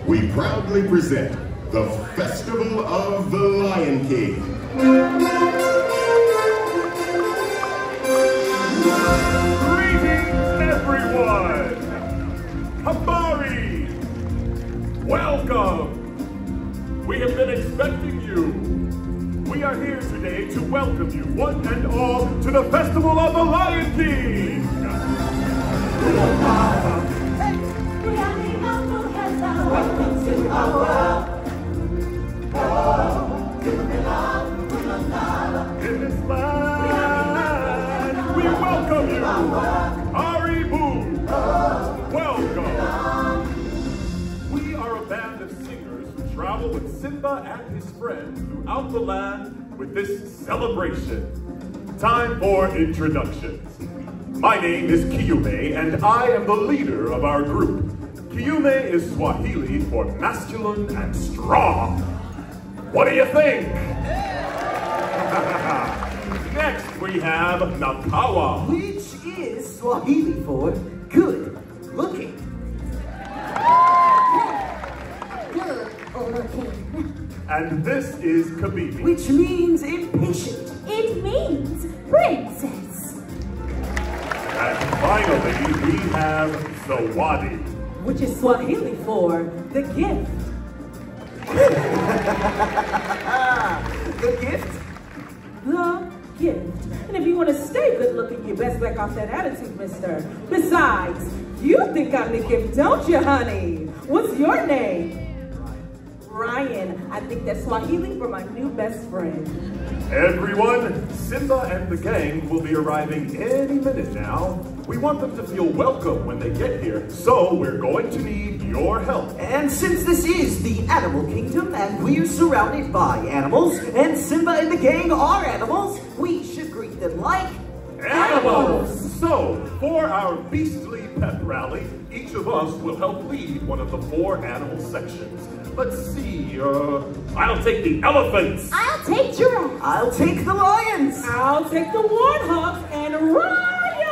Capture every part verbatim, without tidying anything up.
we proudly present the Festival of the Lion King. Greetings, everyone! Habari! Welcome! We have been expecting you. We are here today to welcome you, one and all, to the Festival of the Lion King! Welcome to our world. In this land, we welcome you. Haribo, welcome. We are a band of singers who travel with Simba and his friends throughout the land with this celebration. Time for introductions. My name is Kiume, and I am the leader of our group. Kiume is Swahili for masculine and strong. What do you think? Next, we have Nakawa, which is Swahili for good looking. Good looking. and this is Kabibi, Which means impatient. It means princess. and finally we have Zawadi. Which is Swahili for the gift. The gift? The gift. And if you want to stay good looking, you best back off that attitude, mister. Besides, you think I'm the gift, don't you, honey? What's your name? Ryan. I think that's Swahili for my new best friend. Everyone, Simba and the gang will be arriving any minute now. We want them to feel welcome when they get here, so we're going to need your help. And since this is the animal kingdom and we're surrounded by animals, and Simba and the gang are animals, we should greet them like Animals! So, for our beastly pep rally, each of us will help lead one of the four animal sections. Let's see, uh, I'll take the elephants. I'll take giraffe. I'll take the lions. I'll take the warthogs and Ryan!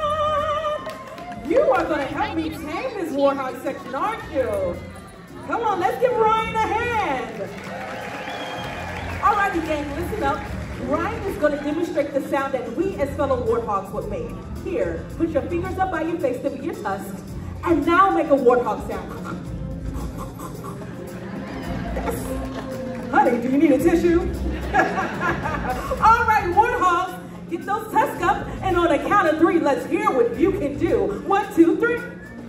You are going to help me tame this warthog section, aren't you? Come on, let's give Ryan a hand. All righty, gang, listen up. Ryan is going to demonstrate the sound that we as fellow warthogs would make. Here, put your fingers up by your face to be your tusks, and now make a warthog sound. Honey, do you need a tissue? All right, warthogs, get those tusks up, and on the count of three, let's hear what you can do. One, two, three.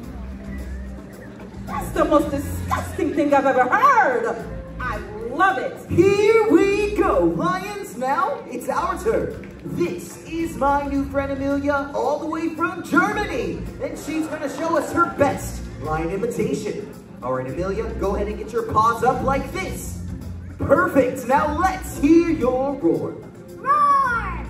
That's the most disgusting thing I've ever heard. I love it. Here we go, lions. Now it's our turn. This is my new friend Amelia, all the way from Germany, and she's going to show us her best lion imitation. All right, Amelia, go ahead and get your paws up like this. Perfect. Now let's hear your roar. Roar!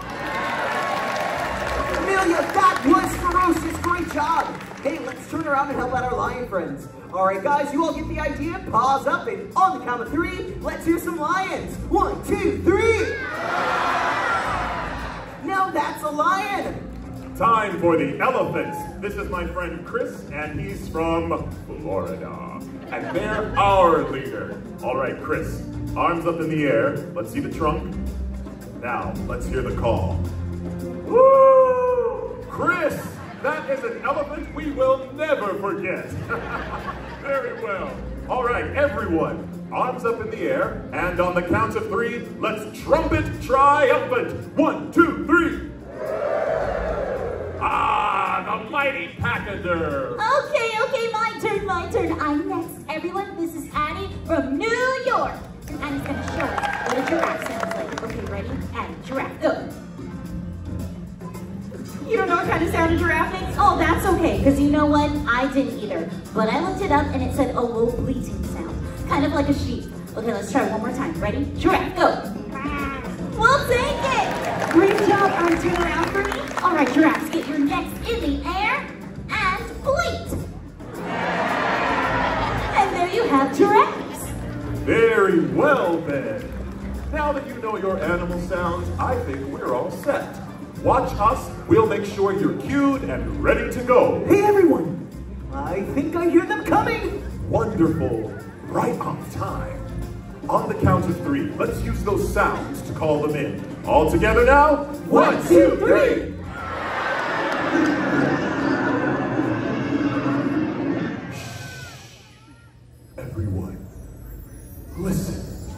Amelia, that was ferocious. Great job. Hey, let's turn around and help out our lion friends. All right, guys, you all get the idea? Paws up, and on the count of three, let's hear some lions. One, two, three. Now that's a lion. Time for the elephants. This is my friend Chris, and he's from Florida. And they're our leader. All right, Chris, arms up in the air. Let's see the trunk. Now, let's hear the call. Woo! Chris, that is an elephant we will never forget. Very well. All right, everyone, arms up in the air, and on the count of three, let's trumpet triumphant. One, two, three. Ah, the mighty pachyderm. Okay, okay, my turn, my turn. I'm next. Everyone, this is Annie from New York. And Annie's gonna show us what a giraffe sounds like. Okay, ready? Annie, giraffe, go. You don't know what kind of sound a giraffe makes? Oh, that's okay, because you know what? I didn't either. But I looked it up and it said a low bleating sound. Kind of like a sheep. Okay, let's try one more time. Ready? Giraffe, go. We'll take it. Great job. All right, turn around for me. All right, giraffes, get your necks in the air and bleat. And there you have giraffes. Very well, then. Now that you know your animal sounds, I think we're all set. Watch us. We'll make sure you're cued and ready to go. Hey, everyone. I think I hear them coming. Wonderful. Right on time. On the count of three, let's use those sounds to call them in. All together now. One, two, three. Everyone, listen.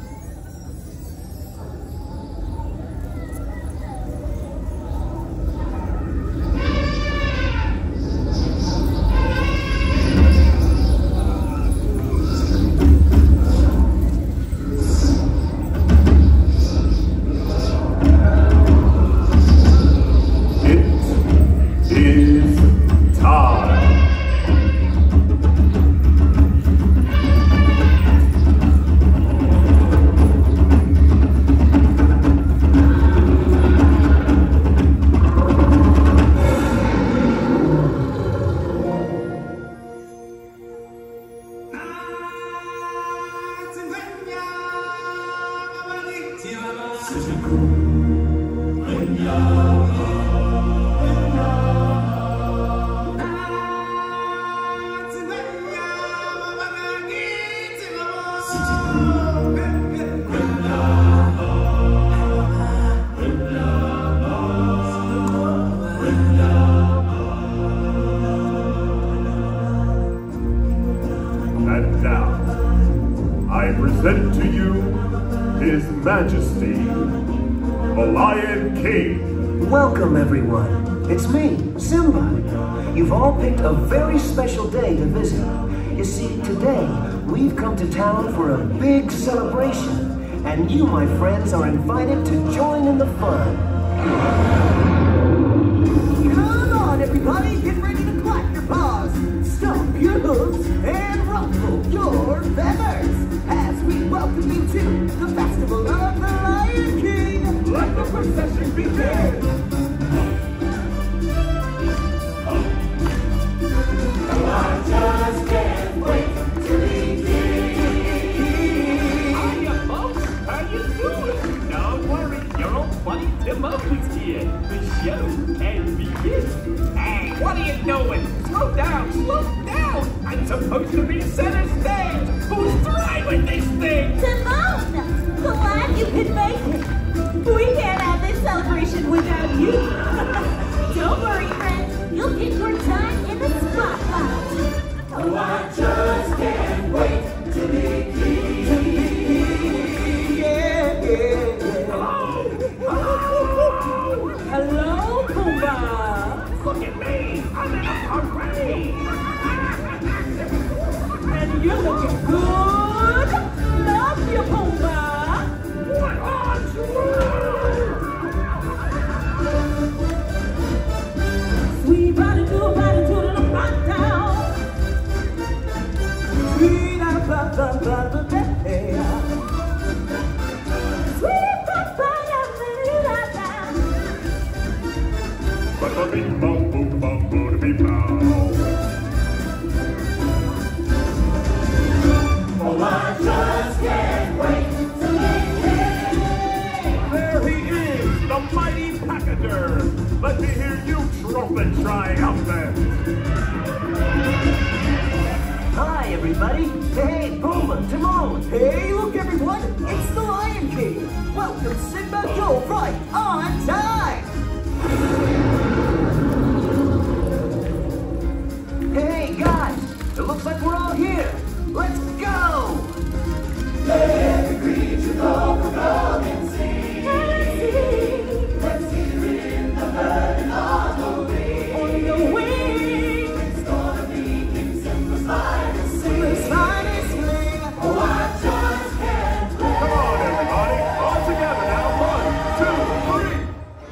And now, I present to you His Majesty, the Lion King. Welcome, everyone. It's me, Simba. You've all picked a very special day to visit. You see, today, we've come to town for a big celebration, and you, my friends, are invited to join in the fun. Come on, everybody, get ready to clap your paws, stomp your hooves, and ruffle your feathers as we welcome you to the Festival of the Lion King. Let the procession begin. I just can't wait to be king. Hiya, folks. How you doing? Don't worry, your old buddy Timothy's here. The show can begin. Hey, what are you doing? Slow down, slow down. I'm supposed to be center stage. Who's driving this thing? Timon! Glad you could make it. We can't have this celebration without you. Don't worry, friends. You'll get your time in the spotlight. Oh, I just can't wait to be king. To be king, yeah, yeah, yeah. Hello? Hello? Hello, Pumbaa. Look at me. I'm in a parade. And you're looking good. Love you, Pumbaa. What on Sweet body to a body to the rock down. Sweet out of blah, blah, blah, blah, blah. Sweet papaya, vanilla. Oh, I just can't wait to be king. There he is, the mighty Pachyderm. Let me hear you trumpet triumphant. Hi, everybody. Hey, Pumbaa, Timon. Hey, look, everyone, it's the Lion King. Welcome, Simba, you're right on time. Hey, guys. It looks like we're all here. Let's go! Let every creature go, go, go and sing. Let's hear it in the herd and on the wing. On the wing. It's gonna be King Simba's finest swing. Simba's finest swing. Oh, I just can't wait. Come on, everybody. All together now. One, two, three.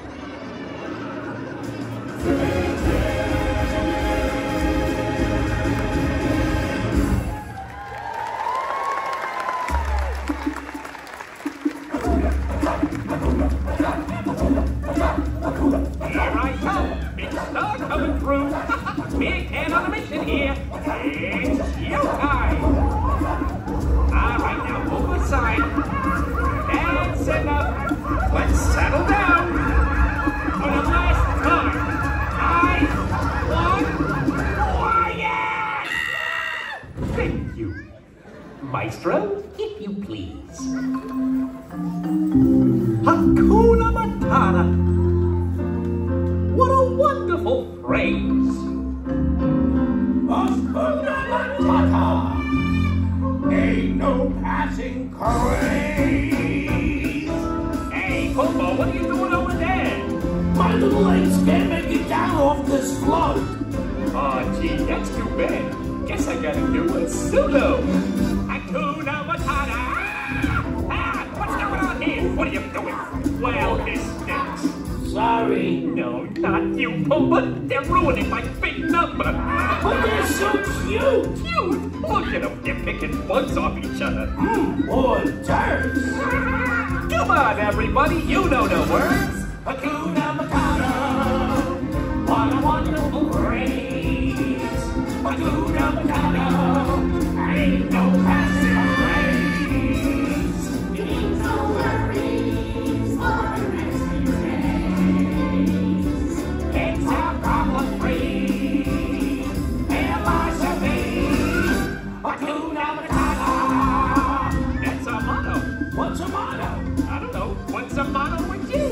Maestro, if you please. Hakuna Matata. What a wonderful phrase. Hakuna Matata. Ain't no passing craze. Hey, Popo, what are you doing over there? My little legs can't make it down off this float. Oh, gee, that's too bad. Guess I gotta do a solo. Hakuna Matata. Ah, what's going on here? What are you doing? Well, this stinks. Sorry. No, not you, Popo. They're ruining my big number. But they're so cute. Cute? Look at them. They're picking bugs off each other. Mmm, or turds. Come on, everybody. You know the words. Hakuna Matata. What a wonderful phrase. Hakuna Matata. Ain't no passing craze. Means no worries for the next few days. It's our problem free. Philosophy. Hakuna Matata. That's our motto. What's a motto? I don't know. What's the motto with you?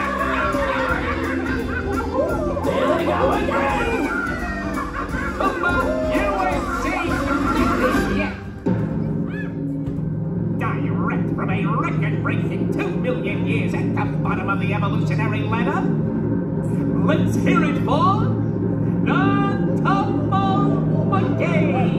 There they go again. Come on, U S C. Yeah. Direct from a record-breaking two million years at the bottom of the evolutionary ladder. Let's hear it for the Tumble Brigade.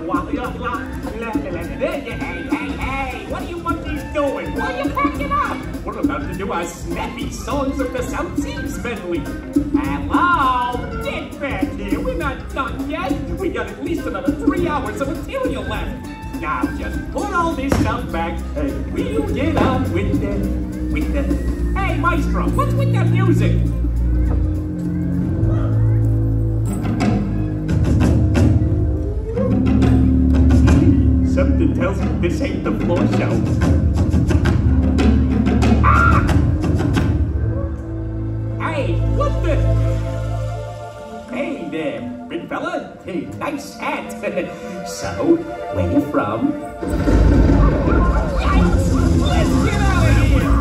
Hey, hey, hey, what are you monkeys doing? Why are you packing up? We're about to do our snappy songs of the South Seas medley. Hello? Get back here. We're not done yet. We got at least another three hours of material left. Now just put all this stuff back and we'll get on with the, with the... Hey, Maestro, what's with that music? Something tells me this ain't the floor show. Ah! Hey, what the? Hey there, big fella. Hey, nice hat. So, where you from? Yikes! Let's get out of here!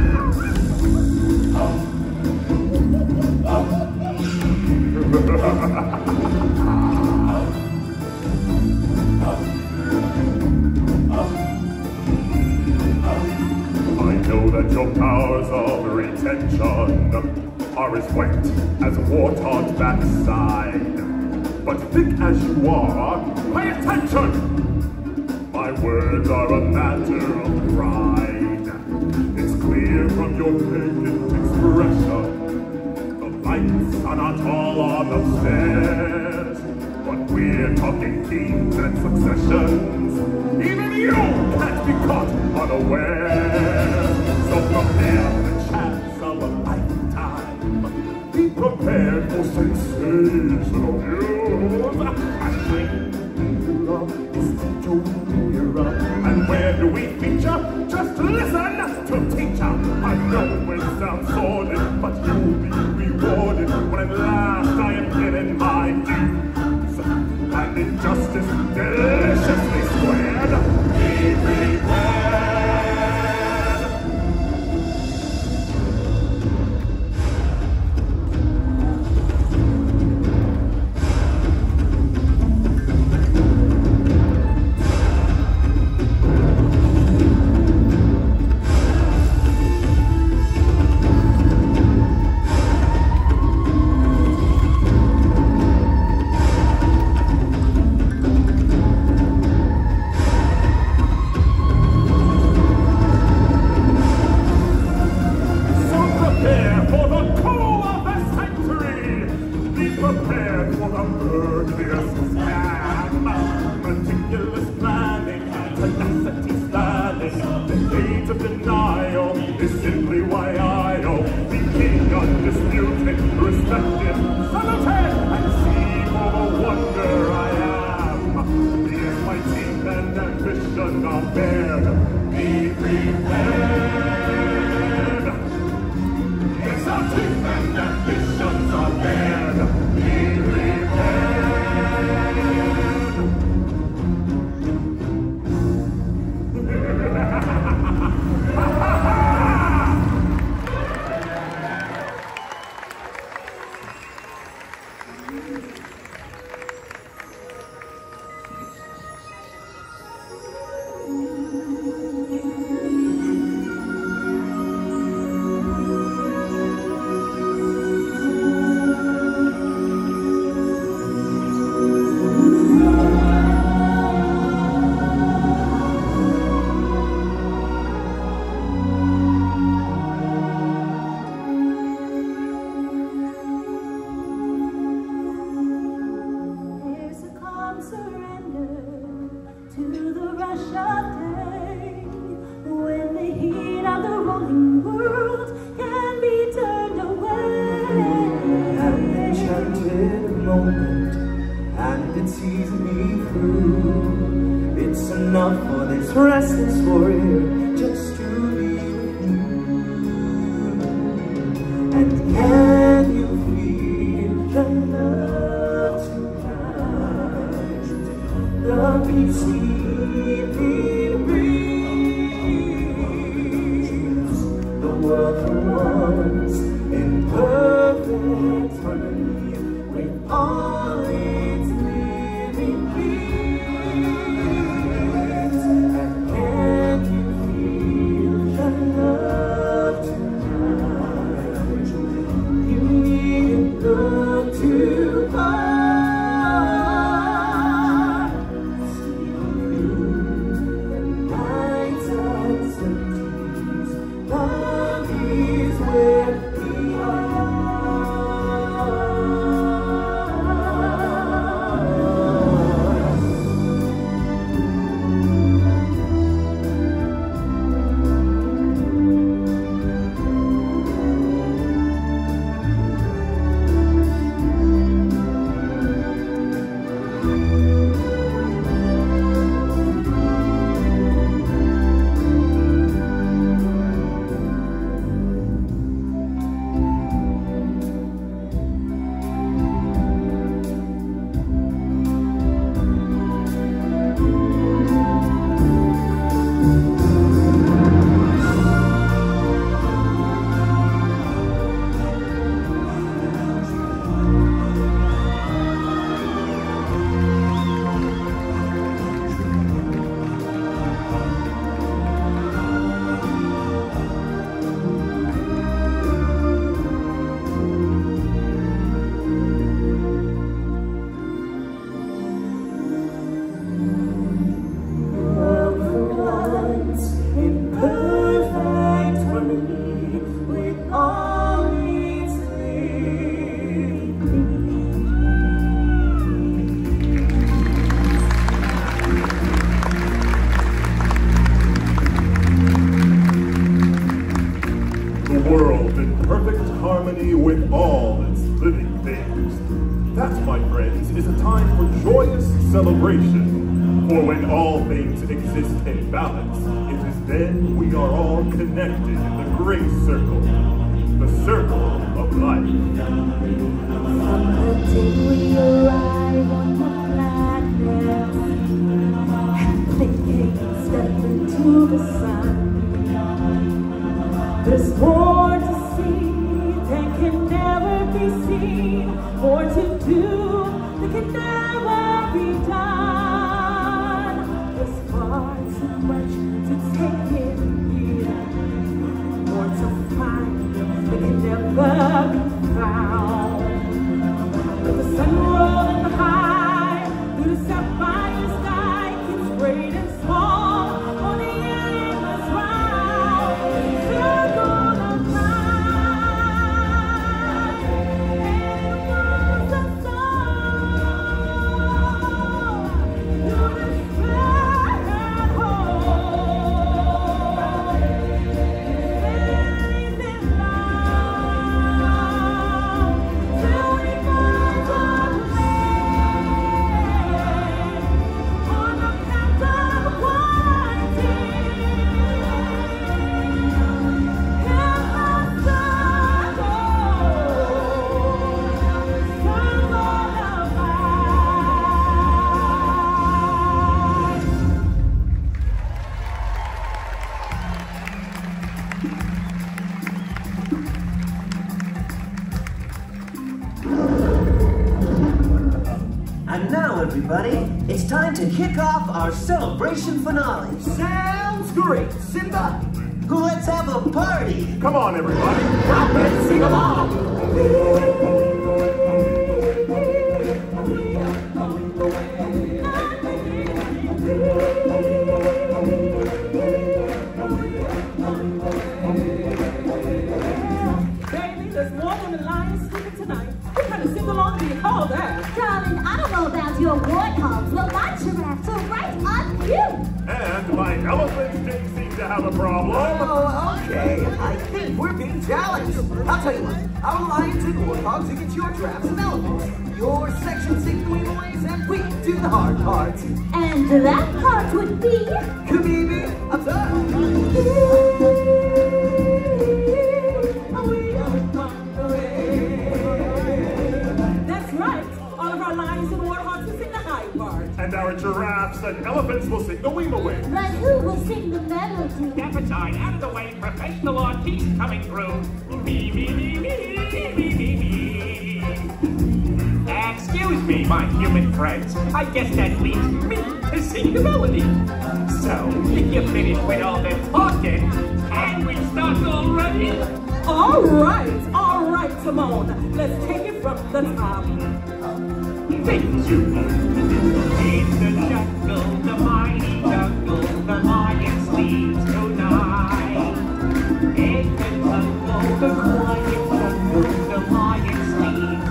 I know that your powers of retention are as wet as a warthog's backside. But thick as you are, pay attention! My words are a matter of pride. It's clear from your vacant expression. The lights are not all on upstairs, but we're talking kings and successions. Even you can't be caught unaware. So prepare the chance of a lifetime. Be prepared for sensational news. A shining love is the era. And where do we feature? Just listen to teacher. I know it sounds sordid, but you'll be rewarded when at last I am getting my dues. And injustice deliciously squared. Be prepared. time for joyous celebration. For when all things exist in balance, it is then we are all connected in the great circle, the circle of life. From the day we arrive on the planet, and thinking step into the sun, there's more to see that can never be seen, more to do that can never be done. There's far too much to take in here, more to find that can never be found. With the sun rolling high through the sapphire sky, keeps great and small on the endless round. Circle of life, and it moves us all through the sky and home. Faith in love till we find our land on the path of winding. In the circle, circle of And now, everybody, it's time to kick off our celebration finale. Sounds great, Simba. Let's have a party. Come on, everybody. Now let's sing along. Baby, there's more than the lions sleeping tonight. What kind of sing-along do you call that? Darling, I don't know about your warthogs, but my giraffes are right on cue. And my elephants didn't seem to have a problem. Oh, okay. I think we're being challenged. I'll tell you what. Our lions and warthogs against your giraffes and elephants. Your section six ways and we do the hard part. And that part would be... Kabibi, up top. That's right. All of our lions and warthogs will sing the high part. And our giraffes and elephants will sing the Weema-Wing. But who will sing the melody? Step aside, out of the way, professional artiste coming through. Me, me, me, me, me, me, me, me. Excuse me, my human friends. I guess that leaves me to sing the melody. So, if you're finished with all the talking, can we start already? All right, all right, Timon. Let's take it from the top. Thank you. In the jungle, the mighty jungle, the lion sleeps tonight. In the jungle, the quiet jungle, the lion sleeps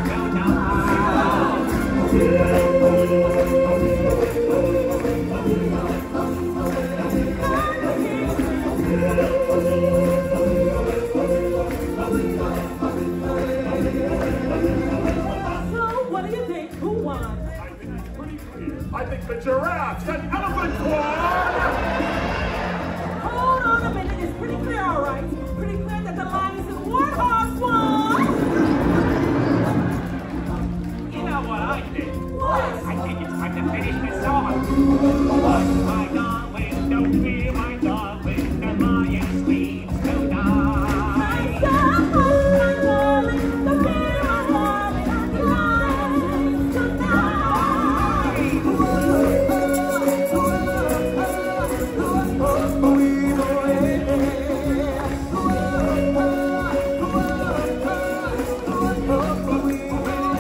So, what do you think? Who won? I think it's pretty clear. I think the giraffes and elephants won! Hold on a minute. It's pretty clear, all right. Pretty clear that the lions and warthogs won. You know what I think? What? I think it's time to finish this song. My darling, don't fear, my darling, the lion sleeps tonight. Stop, my darling. The fear of darling, the lions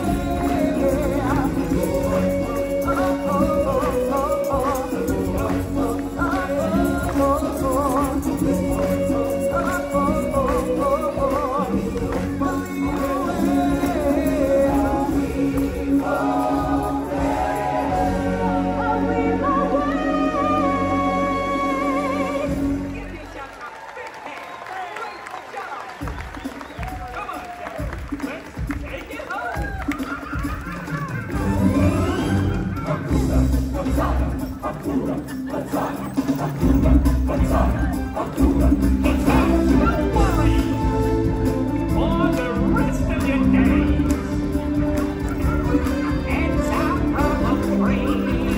tonight. Hakuna Matata, Hakuna Matata, Hakuna Matata. Don't worry for the rest of your days. It's our problem free.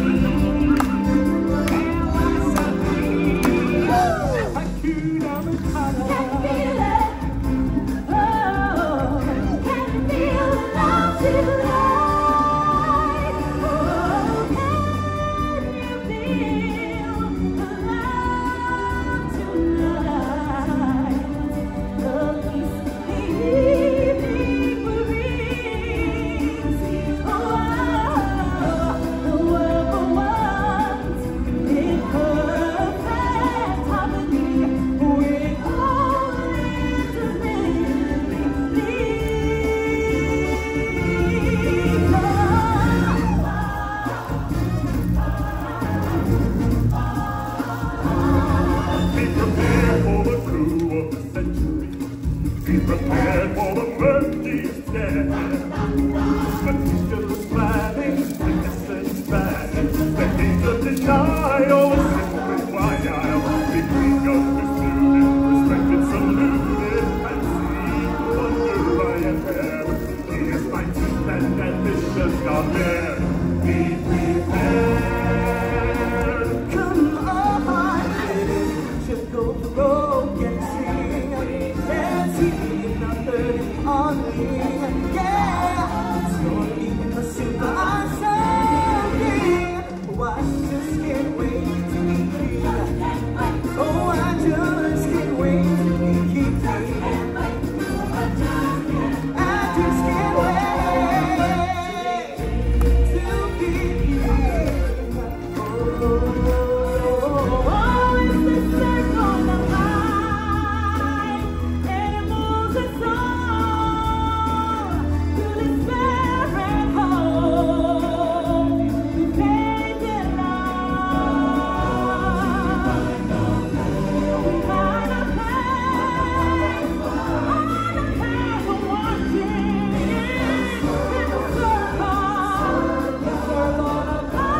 Hakuna Matata. Can feel it. Oh, can feel the love tonight. Oh, can you feel the love tonight? The peace evening brings. Oh, the world for once in perfect harmony. With all its Be prepared for the coup of the century. Be prepared for the murkiest death. But he's still planning, innocent bad. The age of denial is simply wild. Be free of pursued, respected, saluted, and see wonder I am there. He is my teeth and ambitious not there. Be prepared. Come on, baby, just go for broke and sing. Let's see another on me. Yeah, it's gonna be a super awesome day. Oh, I just can't wait to be free. Oh, I just can't wait to be free. I just can't wait to be free. Oh, Oh, it's the circle of life, and it moves us all to despair and hope, to faith and love. We find a place on the path of watching in the circle, the circle of life.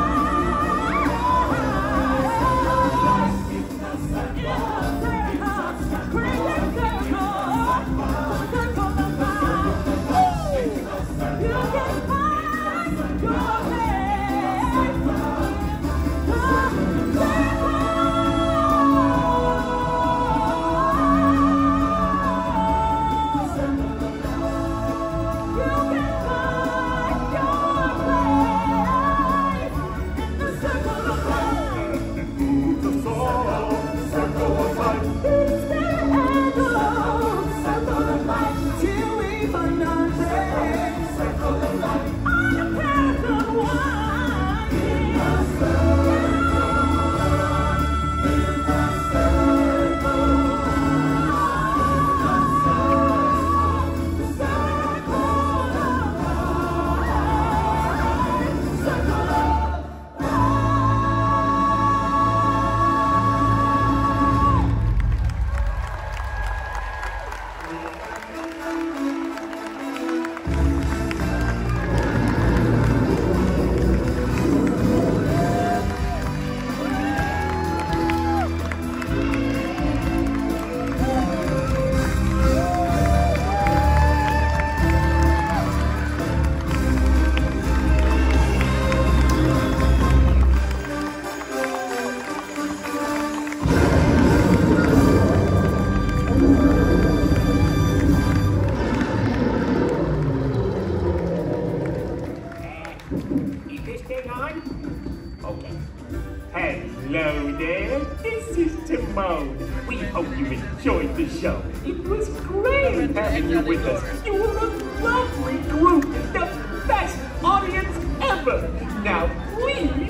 Moves us all, circle of life. till we find our place. Circle of life. Is this thing on? Okay. Hello there. This is Timon. We hope you enjoyed the show. It was great having you with us. You were a lovely group. The best audience ever. Now, please